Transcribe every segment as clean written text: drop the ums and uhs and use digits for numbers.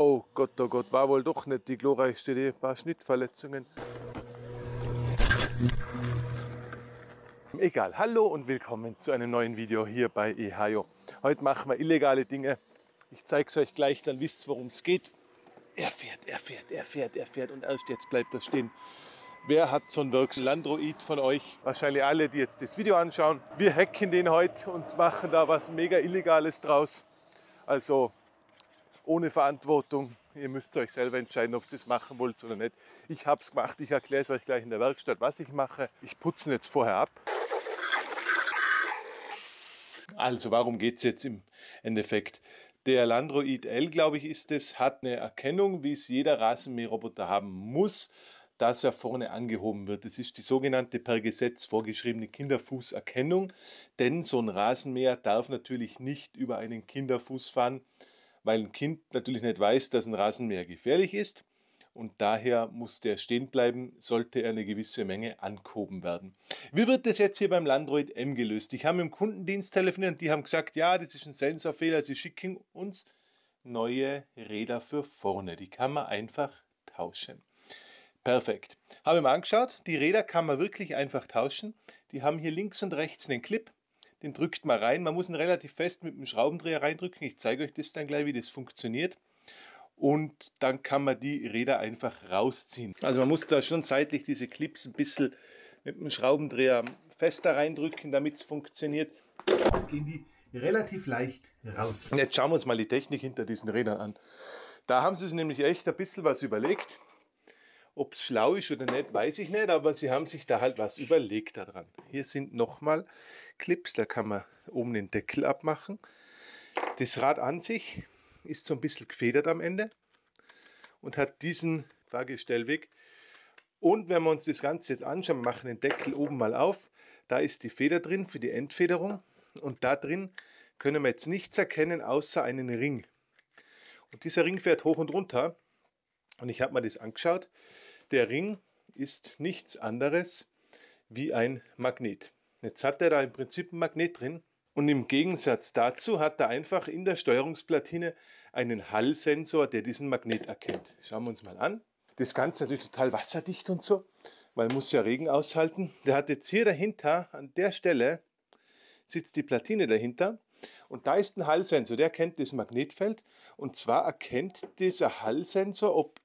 Oh Gott, war wohl doch nicht die glorreichste Idee. Ein paar Schnittverletzungen. Egal, hallo und willkommen zu einem neuen Video hier bei eHayo. Heute machen wir illegale Dinge. Ich zeige es euch gleich, dann wisst ihr, worum es geht. Er fährt und erst jetzt bleibt er stehen. Wer hat so einen Works Landroid von euch? Wahrscheinlich alle, die jetzt das Video anschauen. Wir hacken den heute und machen da was mega Illegales draus. Also ohne Verantwortung. Ihr müsst euch selber entscheiden, ob ihr das machen wollt oder nicht. Ich habe es gemacht. Ich erkläre es euch gleich in der Werkstatt, was ich mache. Ich putze ihn jetzt vorher ab. Also warum geht es jetzt im Endeffekt? Der Landroid L, glaube ich, ist es, hat eine Erkennung, wie es jeder Rasenmäherroboter haben muss, dass er vorne angehoben wird. Das ist die sogenannte per Gesetz vorgeschriebene Kinderfußerkennung, denn so ein Rasenmäher darf natürlich nicht über einen Kinderfuß fahren, weil ein Kind natürlich nicht weiß, dass ein Rasenmäher gefährlich ist und daher muss der stehen bleiben, sollte er eine gewisse Menge angehoben werden. Wie wird das jetzt hier beim Landroid M gelöst? Ich habe mit dem Kundendienst telefoniert und die haben gesagt, ja, das ist ein Sensorfehler, sie schicken uns neue Räder für vorne. Die kann man einfach tauschen. Perfekt. Habe ich mir angeschaut, die Räder kann man wirklich einfach tauschen. Die haben hier links und rechts einen Clip. Den drückt man rein. Man muss ihn relativ fest mit dem Schraubendreher reindrücken. Ich zeige euch das dann gleich, wie das funktioniert. Und dann kann man die Räder einfach rausziehen. Also man muss da schon seitlich diese Clips ein bisschen mit dem Schraubendreher fester reindrücken, damit es funktioniert. Dann gehen die relativ leicht raus. Und jetzt schauen wir uns mal die Technik hinter diesen Rädern an. Da haben sie sich nämlich echt ein bisschen was überlegt. Ob es schlau ist oder nicht, weiß ich nicht, aber sie haben sich da halt was überlegt daran. Hier sind nochmal Clips, da kann man oben den Deckel abmachen. Das Rad an sich ist so ein bisschen gefedert am Ende und hat diesen Fahrgestellweg. Und wenn wir uns das Ganze jetzt anschauen, wir machen den Deckel oben mal auf, da ist die Feder drin für die Endfederung und da drin können wir jetzt nichts erkennen, außer einen Ring. Und dieser Ring fährt hoch und runter und ich habe mir das angeschaut. Der Ring ist nichts anderes wie ein Magnet. Jetzt hat er da im Prinzip ein Magnet drin und im Gegensatz dazu hat er einfach in der Steuerungsplatine einen Hallsensor, der diesen Magnet erkennt. Schauen wir uns mal an. Das Ganze natürlich total wasserdicht und so, weil muss ja Regen aushalten. Der hat jetzt hier dahinter, an der Stelle, sitzt die Platine dahinter. Und da ist ein Hallsensor, der erkennt das Magnetfeld. Und zwar erkennt dieser Hallsensor, ob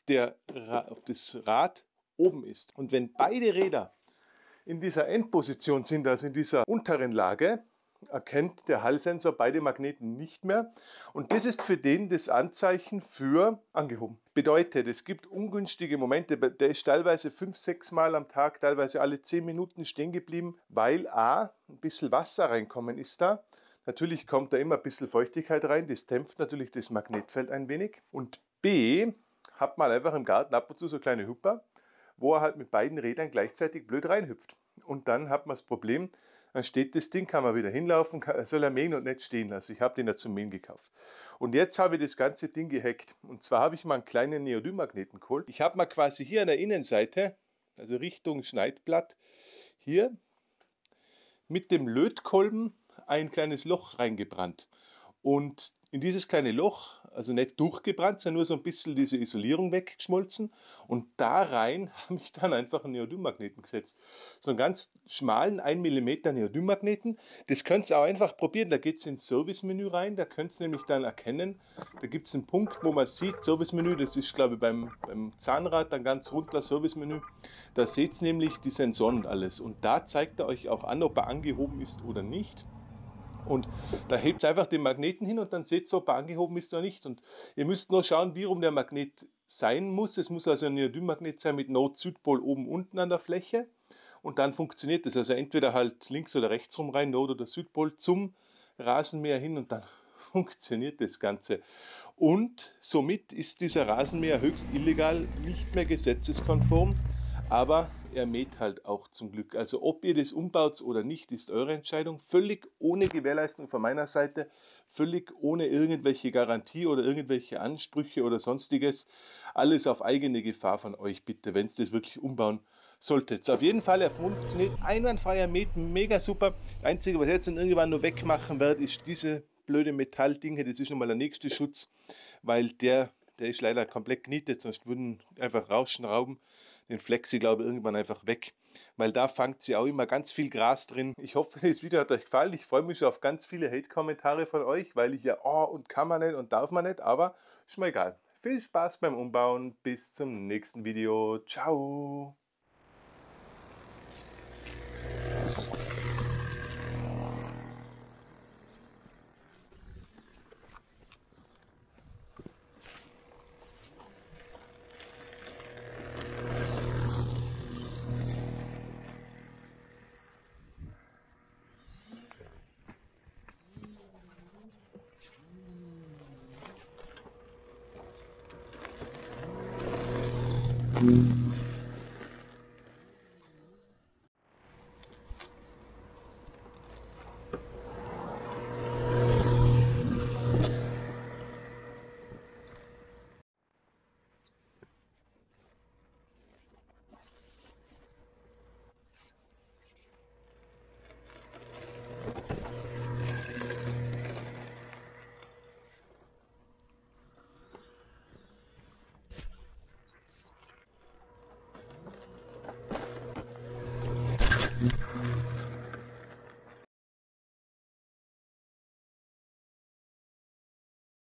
das Rad oben ist. Und wenn beide Räder in dieser Endposition sind, also in dieser unteren Lage, erkennt der Hallsensor beide Magneten nicht mehr. Und das ist für den das Anzeichen für angehoben. Bedeutet, es gibt ungünstige Momente, der ist teilweise 5-6 Mal am Tag, teilweise alle 10 Minuten stehen geblieben, weil A, ein bisschen Wasser reinkommen ist da. Natürlich kommt da immer ein bisschen Feuchtigkeit rein, das dämpft natürlich das Magnetfeld ein wenig. Und B, hat man einfach im Garten ab und zu so kleine Hüpper, wo er halt mit beiden Rädern gleichzeitig blöd reinhüpft. Und dann hat man das Problem, dann steht das Ding, kann man wieder hinlaufen, soll er mähen und nicht stehen lassen. Ich habe den ja zum Mähen gekauft. Und jetzt habe ich das ganze Ding gehackt. Und zwar habe ich mal einen kleinen Neodym-Magneten geholt. Ich habe mal quasi hier an der Innenseite, also Richtung Schneidblatt, hier mit dem Lötkolben ein kleines Loch reingebrannt. Und in dieses kleine Loch, also nicht durchgebrannt, sondern nur so ein bisschen diese Isolierung weggeschmolzen. Und da rein habe ich dann einfach einen Neodym-Magneten gesetzt. So einen ganz schmalen 1 mm Neodym-Magneten. Das könnt ihr auch einfach probieren. Da geht es ins Service-Menü rein. Da könnt ihr nämlich dann erkennen, da gibt es einen Punkt, wo man sieht, Service-Menü, das ist glaube ich beim Zahnrad, dann ganz runter Service-Menü. Da seht ihr nämlich die Sensoren und alles. Und da zeigt er euch auch an, ob er angehoben ist oder nicht. Und da hebt ihr einfach den Magneten hin und dann seht ihr, ob er angehoben ist oder nicht. Und ihr müsst nur schauen, wie rum der Magnet sein muss. Es muss also ein Neodym-Magnet sein mit Node-Südpol oben unten an der Fläche. Und dann funktioniert das. Also entweder halt links oder rechts rum rein, Node oder Südpol zum Rasenmäher hin und dann funktioniert das Ganze. Und somit ist dieser Rasenmäher höchst illegal, nicht mehr gesetzeskonform. Aber er mäht halt auch zum Glück. Also ob ihr das umbaut oder nicht, ist eure Entscheidung. Völlig ohne Gewährleistung von meiner Seite, völlig ohne irgendwelche Garantie oder irgendwelche Ansprüche oder sonstiges. Alles auf eigene Gefahr von euch bitte, wenn ihr das wirklich umbauen solltet. Auf jeden Fall, er funktioniert einwandfrei, er mäht mega super. Das Einzige, was ich jetzt dann irgendwann nur wegmachen werde, ist diese blöde Metalldinge. Das ist schon mal der nächste Schutz, weil der Der ist leider komplett genietet, sonst würden einfach rausschrauben den Flexi, glaube ich, irgendwann einfach weg. Weil da fangt sie auch immer ganz viel Gras drin. Ich hoffe, das Video hat euch gefallen. Ich freue mich schon auf ganz viele Hate-Kommentare von euch, weil ich ja, oh, und kann man nicht und darf man nicht, aber ist mir egal. Viel Spaß beim Umbauen. Bis zum nächsten Video. Ciao.